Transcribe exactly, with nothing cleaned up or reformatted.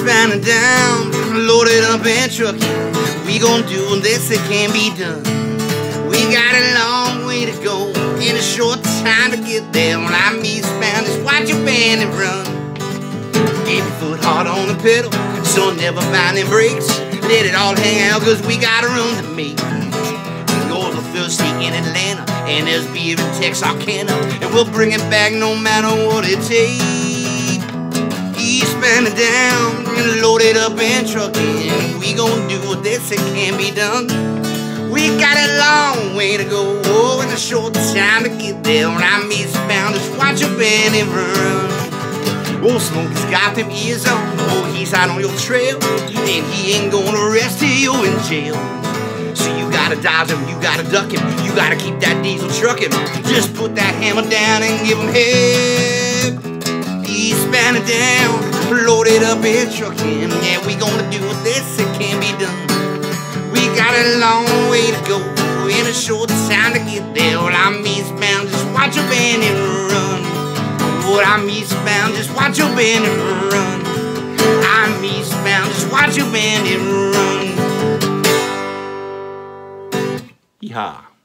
eastbound and down, loaded up and trucking. We gon' do this, it can be done. We got a long way to go and a short time to get there. When I'm eastbound, just watch your band and run. Keep your foot hard on the pedal, so never mind them brakes. Let it all hang out, cause we got a run to make. Goes to Thursday in Atlanta, and there's beer in Texarkana, and we'll bring it back no matter what it takes. Eastbound and down, loaded up and trucking. We gon' do this, it can be done. We got a long way to go and a short time to get there. When I'm eastbound, just watch your band and run. Oh, Smokey's got them ears on. Oh, he's out on your trail, and he ain't gonna arrest you in jail. So you gotta dodge him, you gotta duck him, you gotta keep that diesel trucking. Just put that hammer down and give him hell. Eastbound and down, loaded up and trucking. Yeah, we gonna do this, it can be done. We got a long way to go and a short time to get there. Well, I'm eastbound, just watch your band and run. Well, I'm eastbound, just watch your band and run. I'm eastbound, just watch your band and run. Yeehaw.